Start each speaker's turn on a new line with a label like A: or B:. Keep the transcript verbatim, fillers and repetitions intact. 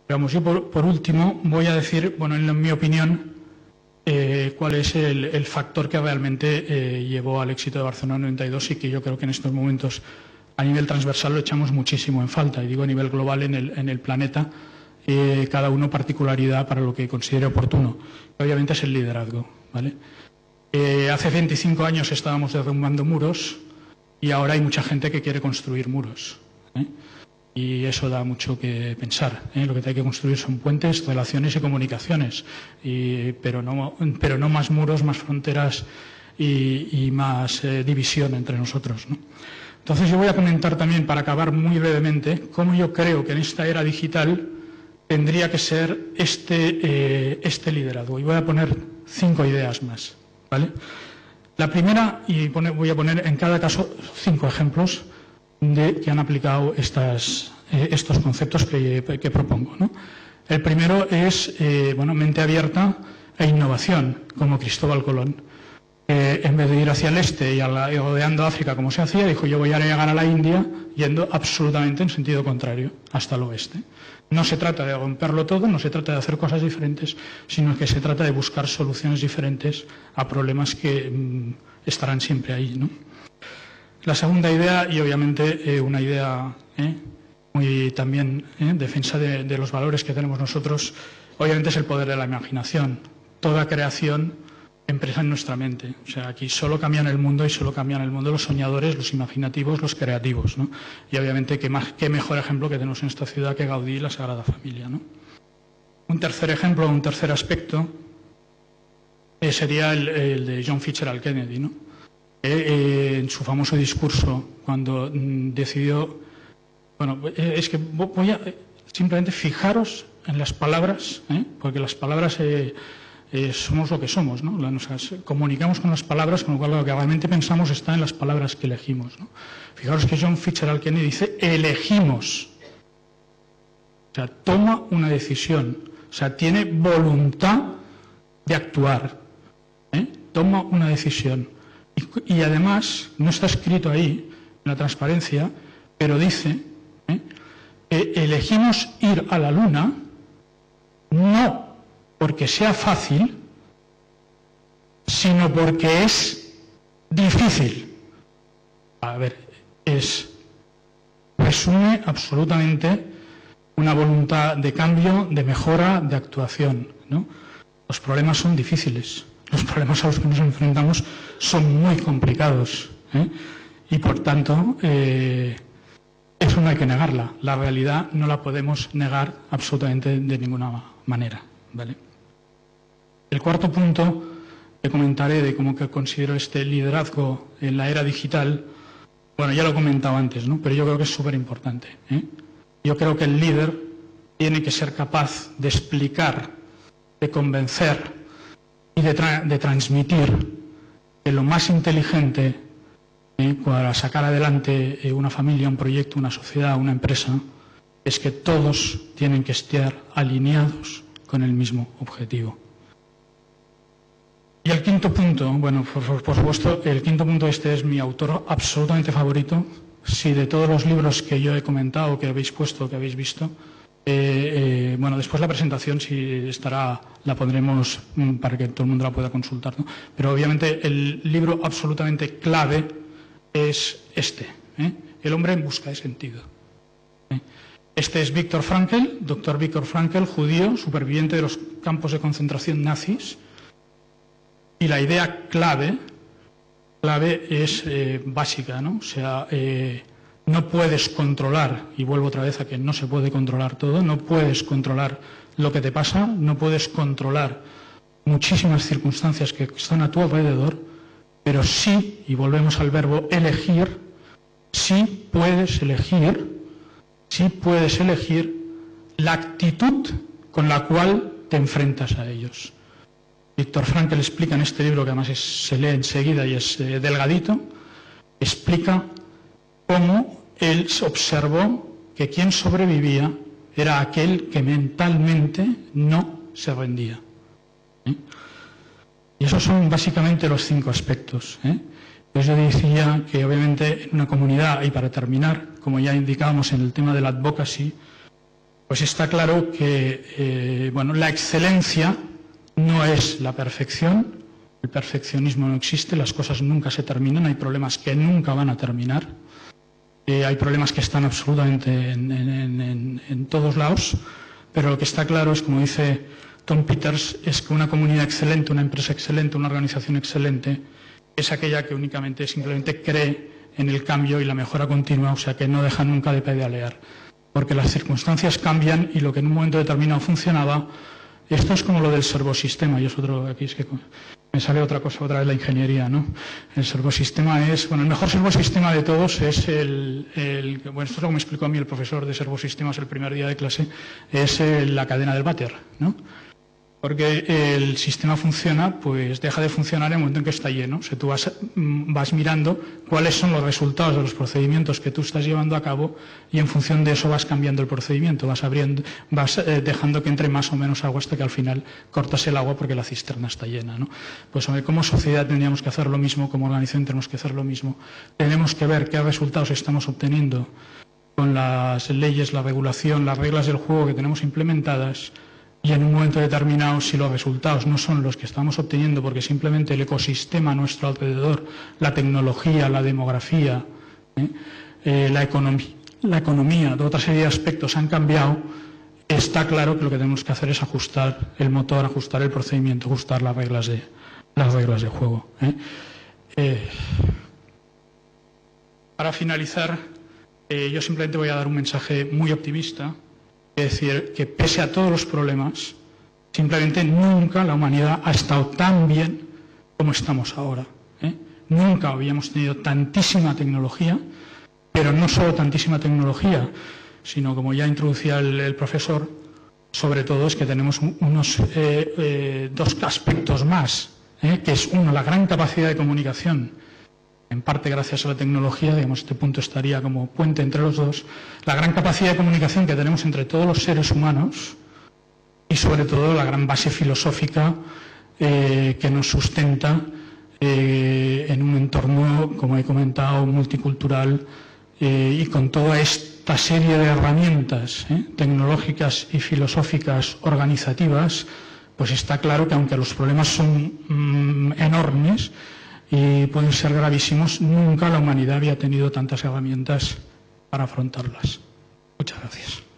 A: Digamos, yo por, por último voy a decir, bueno, en mi opinión, eh, cuál es el, el factor que realmente eh, llevó al éxito de Barcelona noventa y dos y que yo creo que en estos momentos a nivel transversal lo echamos muchísimo en falta, y digo a nivel global en el, en el planeta, eh, cada uno particularidad para lo que considere oportuno. Obviamente es el liderazgo, ¿vale? Eh, hace veinticinco años estábamos derrumbando muros y ahora hay mucha gente que quiere construir muros, ¿eh? Y eso da mucho que pensar, ¿eh? Lo que hay que construir son puentes, relaciones y comunicaciones, y, pero, no, pero no más muros, más fronteras y, y más eh, división entre nosotros, ¿no? Entonces yo voy a comentar también, para acabar muy brevemente, cómo yo creo que en esta era digital tendría que ser este, eh, este liderazgo. Y voy a poner cinco ideas más, ¿vale? La primera, y pone, voy a poner en cada caso cinco ejemplos de que han aplicado estas, eh, estos conceptos que, que propongo, ¿no? El primero es, eh, bueno, mente abierta e innovación, como Cristóbal Colón. Eh, en vez de ir hacia el este y, a la, y rodeando África como se hacía, dijo: yo voy a llegar a la India yendo absolutamente en sentido contrario, hasta el oeste. No se trata de romperlo todo, no se trata de hacer cosas diferentes, sino que se trata de buscar soluciones diferentes a problemas que mmm, estarán siempre ahí, ¿no? La segunda idea, y obviamente eh, una idea eh, muy también en eh, defensa de, de los valores que tenemos nosotros, obviamente es el poder de la imaginación. Toda creación empresa en nuestra mente. O sea, aquí solo cambian el mundo y solo cambian el mundo los soñadores, los imaginativos, los creativos, ¿no? Y obviamente qué, más, qué mejor ejemplo que tenemos en esta ciudad que Gaudí y la Sagrada Familia, ¿no? Un tercer ejemplo, un tercer aspecto eh, sería el, el de John Fitzgerald Kennedy, ¿no? Eh, eh, en su famoso discurso, cuando mm, decidió, bueno, eh, es que voy a eh, simplemente fijaros en las palabras, ¿eh? Porque las palabras eh, Eh, somos lo que somos, ¿no? Nos comunicamos con las palabras, con lo cual lo que realmente pensamos está en las palabras que elegimos, ¿no? Fijaros que John Fitzgerald Kennedy dice: elegimos. O sea, toma una decisión. O sea, tiene voluntad de actuar, ¿eh? Toma una decisión. Y, y además, no está escrito ahí, en la transparencia, pero dice ¿eh? que elegimos ir a la Luna no porque sea fácil, sino porque es difícil. A ver, es, resume absolutamente una voluntad de cambio, de mejora, de actuación, ¿no? Los problemas son difíciles, los problemas a los que nos enfrentamos son muy complicados, ¿eh? Y por tanto, eh, eso no hay que negarla. La realidad no la podemos negar absolutamente de ninguna manera, ¿vale? El cuarto punto que comentaré de cómo que considero este liderazgo en la era digital, bueno, ya lo he comentado antes, ¿no? Pero yo creo que es súper importante, ¿eh? Yo creo que el líder tiene que ser capaz de explicar, de convencer y de, tra de transmitir que lo más inteligente ¿eh? para sacar adelante eh, una familia, un proyecto, una sociedad, una empresa, es que todos tienen que estar alineados con el mismo objetivo. Y el quinto punto, bueno, por, por supuesto, el quinto punto, este es mi autor absolutamente favorito. Si de todos los libros que yo he comentado, que habéis puesto, que habéis visto, eh, eh, bueno, después la presentación si estará, la pondremos mm, para que todo el mundo la pueda consultar, ¿no? Pero obviamente el libro absolutamente clave es este, ¿eh? El hombre en busca de sentido. ¿eh? Este es Viktor Frankl, doctor Viktor Frankl, judío, superviviente de los campos de concentración nazis. Y la idea clave, clave es eh, básica, ¿no? O sea, eh, no puedes controlar, y vuelvo otra vez a que no se puede controlar todo, no puedes controlar lo que te pasa, no puedes controlar muchísimas circunstancias que están a tu alrededor, pero sí, y volvemos al verbo elegir, sí puedes elegir, sí puedes elegir la actitud con la cual te enfrentas a ellos. Viktor Frankl explica en este libro, que además es, se lee enseguida y es eh, delgadito, explica cómo él observó que quien sobrevivía era aquel que mentalmente no se rendía. ¿eh? Y esos son básicamente los cinco aspectos. ¿eh? Pues yo decía que obviamente en una comunidad, y para terminar, como ya indicábamos en el tema del advocacy, pues está claro que eh, bueno, la excelencia no es la perfección, el perfeccionismo no existe, las cosas nunca se terminan, hay problemas que nunca van a terminar, eh, hay problemas que están absolutamente en, en, en, en todos lados, pero lo que está claro es, como dice Tom Peters, es que una comunidad excelente, una empresa excelente, una organización excelente es aquella que únicamente simplemente cree en el cambio y la mejora continua, o sea que no deja nunca de pedalear, porque las circunstancias cambian y lo que en un momento determinado funcionaba. Esto es como lo del servosistema, y es otro, aquí es que me sale otra cosa, otra vez la ingeniería, ¿no? El servosistema es, bueno, el mejor servosistema de todos es el, el bueno, esto es lo que me explicó a mí el profesor de servosistemas el primer día de clase, es el, la cadena del váter, ¿no? Porque el sistema funciona, pues deja de funcionar en el momento en que está lleno. O sea, tú vas, vas mirando cuáles son los resultados de los procedimientos que tú estás llevando a cabo y en función de eso vas cambiando el procedimiento, vas abriendo, vas eh, dejando que entre más o menos agua hasta que al final cortas el agua porque la cisterna está llena, ¿no? Pues hombre, como sociedad tendríamos que hacer lo mismo, como organización tenemos que hacer lo mismo. Tenemos que ver qué resultados estamos obteniendo con las leyes, la regulación, las reglas del juego que tenemos implementadas. Y en un momento determinado, si los resultados no son los que estamos obteniendo, porque simplemente el ecosistema a nuestro alrededor, la tecnología, la demografía, ¿eh? Eh, la, economía, la economía, de otra serie de aspectos han cambiado, está claro que lo que tenemos que hacer es ajustar el motor, ajustar el procedimiento, ajustar las reglas de, las reglas de juego. ¿eh? Eh, para finalizar, eh, yo simplemente voy a dar un mensaje muy optimista. Es decir, que pese a todos los problemas, simplemente nunca la humanidad ha estado tan bien como estamos ahora. ¿eh? Nunca habíamos tenido tantísima tecnología, pero no solo tantísima tecnología, sino, como ya introducía el, el profesor, sobre todo es que tenemos unos eh, eh, dos aspectos más, ¿eh? que es uno, la gran capacidad de comunicación, en parte gracias a la tecnología, digamos, este punto estaría como puente entre los dos, la gran capacidad de comunicación que tenemos entre todos los seres humanos y sobre todo la gran base filosófica eh, que nos sustenta eh, en un entorno, como he comentado, multicultural eh, y con toda esta serie de herramientas eh, tecnológicas y filosóficas organizativas, pues está claro que aunque los problemas son mm, enormes, y pueden ser gravísimos, nunca la humanidad había tenido tantas herramientas para afrontarlas. Muchas gracias.